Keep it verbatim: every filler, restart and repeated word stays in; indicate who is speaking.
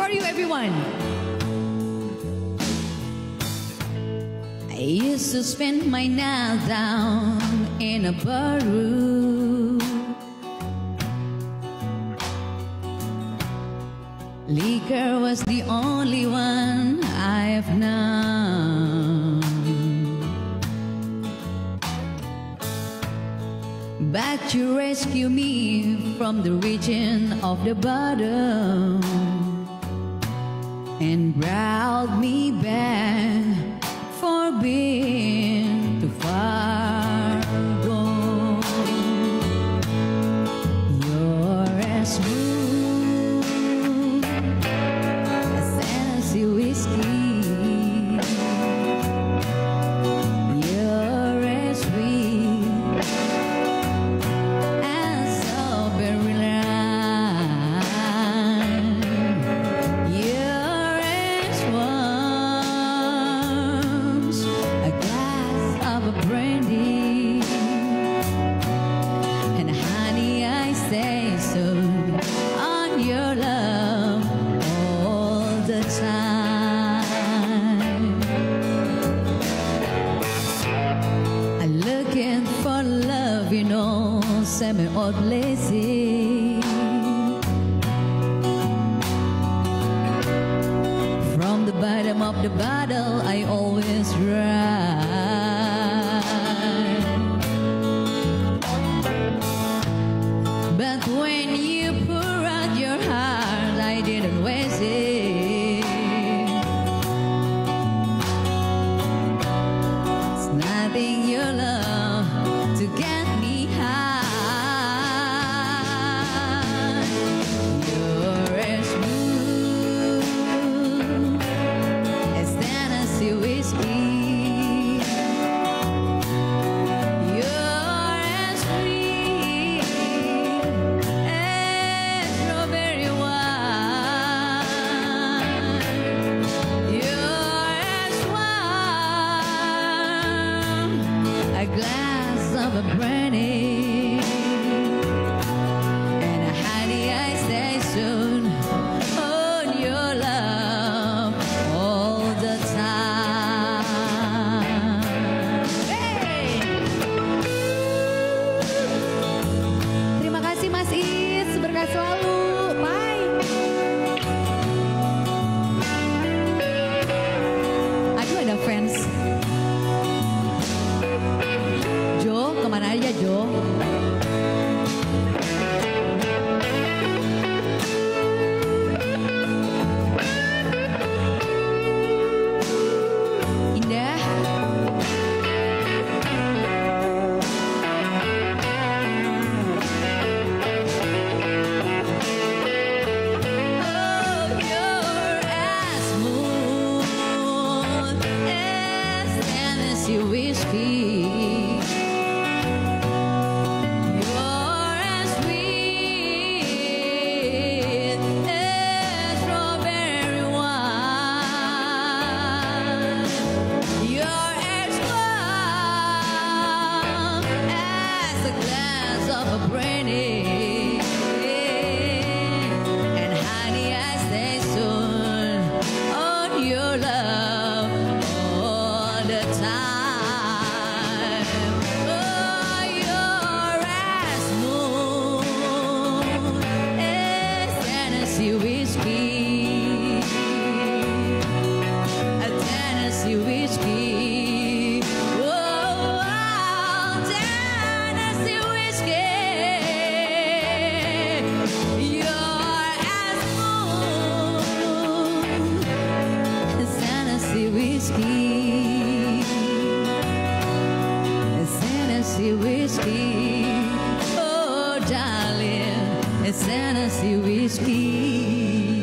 Speaker 1: for you, everyone. I used to spend my night down in a bar room. Liquor was the only one I've known. But you rescued me from the region of the bottom and brought me back for being too far gone. You're as smooth as Tennessee whiskey. You're as sweet as strawberry lime. You're as warm a glass of a brandy, and honey, I stay so on your love all the time. I'm looking for love, you know, semi-old lazy. From the bottom of the bottle, I always ride. But when you pour out your heart, I didn't waste it. It's nothing your love to get me high. You're as smooth as Tennessee whiskey. You're as sweet as strawberry wine. You're as warm a glass of a brandy, and honey, I stay soon on your love all the time. Hey! Terima kasih Mas Is, berkah selalu. Bye. Aduh, ada fans. Jo, kemana aja Jo? Indah. Oh, you're as smooth as Tennessee whiskey. You're as sweet as strawberry wine. You're as warm as a glass of a brandy, and honey, I stay soon on your love all the time. Oh, you're as smooth as Tennessee whiskey. A Tennessee whiskey. Oh, Tennessee whiskey. You're as smooth as Tennessee whiskey. As Tennessee whiskey. Oh, darling, it's Tennessee whiskey.